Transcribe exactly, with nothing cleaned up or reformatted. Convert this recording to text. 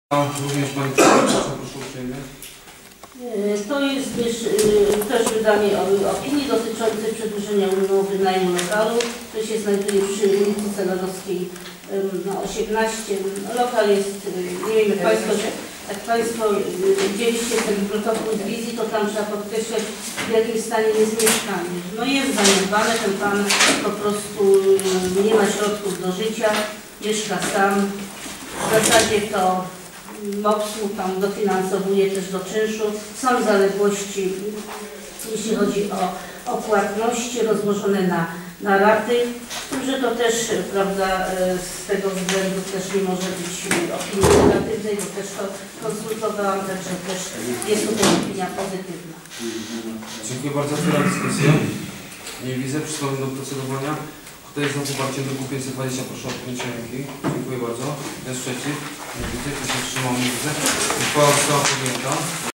Również Pani Przewodnicząca, proszę uprzejmie. To jest też wydanie opinii dotyczącej przedłużenia umowy najmu lokalu, który się znajduje przy ulicy Celarowskiej osiemnaście. Lokal jest, nie wiem jak Państwo, jak Państwo widzieliście ten protokół z wizji, to tam trzeba podkreślać, w jakim stanie jest mieszkanie. No jest zaniedbane, ten Pan po prostu nie ma środków do życia, mieszka sam. W zasadzie to MOPS-u tam dofinansowuje też do czynszu. Są zaległości, jeśli chodzi o, o płatności rozłożone na, na raty, że to też, prawda, z tego względu też nie może być opinii negatywnej, bo też to konsultowałam, także też jest tutaj opinia pozytywna. Dziękuję bardzo. Otwieram dyskusję. Nie widzę. Przystąpimy do procedowania. Kto jest za poparciem druku pięćset dwadzieścia, proszę o podniesienie ręki. Dziękuję bardzo. Kto jest przeciw? Nie widzę. Kto się wstrzymał? Nie widzę. Uchwała została podjęta.